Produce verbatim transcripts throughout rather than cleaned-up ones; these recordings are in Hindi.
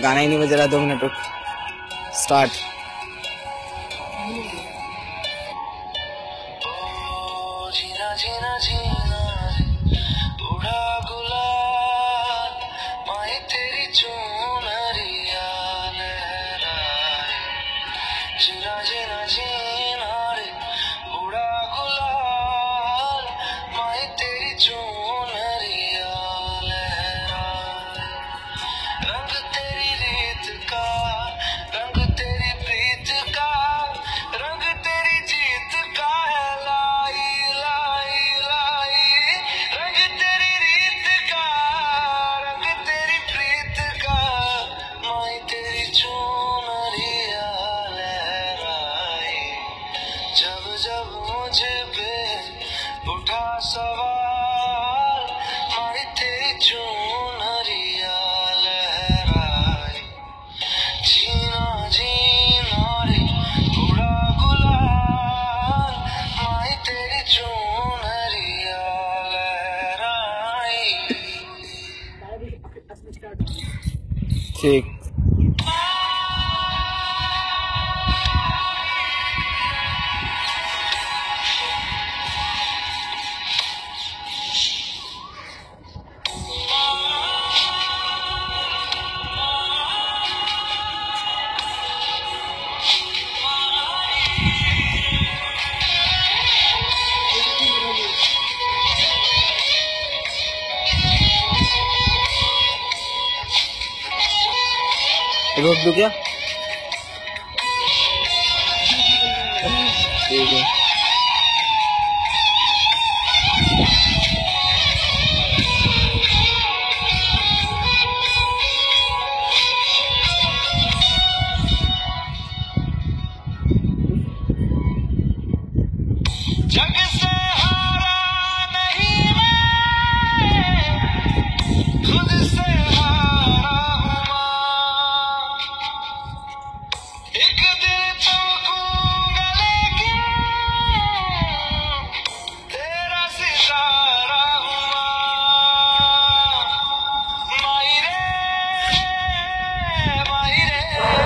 गाना ही नहीं बज रहा। दो मिनट रुक। स्टार्ट। जीना जीना जीना उड़ा गुलाल माही तेरी चुनरिया लहराए। जीना जीना जीना रे उड़ा गुलाल माही तेरी चुनरिया लहराए। रंग तेरी रीत का रंग तेरी प्रीत का रंग तेरी जीत का है लाई लाई लाई। रंग तेरी रीत का रंग तेरी प्रीत का माई तेरी चुनरिया लहराए। जब जब मुझे पे उठा सवाल माई तेरी चुनरिया लहराए। जीना जीना रे उड़ा गुलाल माई तेरी चुनरिया लहराए। ठीक। रोक दो क्या? ठीक है। जग से हारा नहीं मैं खुद से हारा हूँ माँ। एक दिल चमकूंगा लेकिन तेरा सितारा हूँ माँ। माई रे माई रे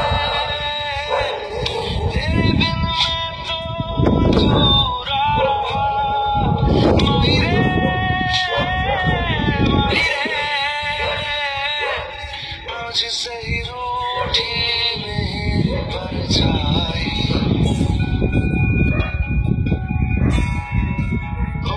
तेरे बिन मैं तो अधूरा रहा। माई रे माई रे मुझसे ही रूठी मेरी परछाई। ओ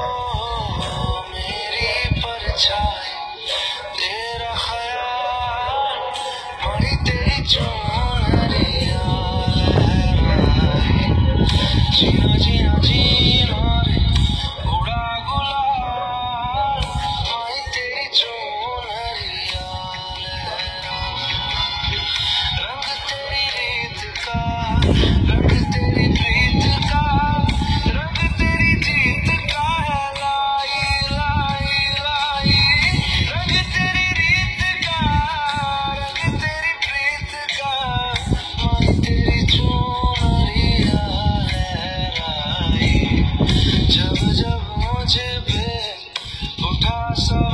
मेरी परछाई तेरा ख्याल माई तेरी चुनरिया लहराए। जीना जीना जीना रे उड़ा गुलाल माई तेरी चुनरिया लहराए। रंग तेरी रीत का रंग तेरी प्रीत का रंग तेरी जीत का है लाई लाई लाई। रंग तेरी रीत का रंग तेरी प्रीत का माई तेरी चुनरिया लहराए। जब जब मुझे पे उठा सवाल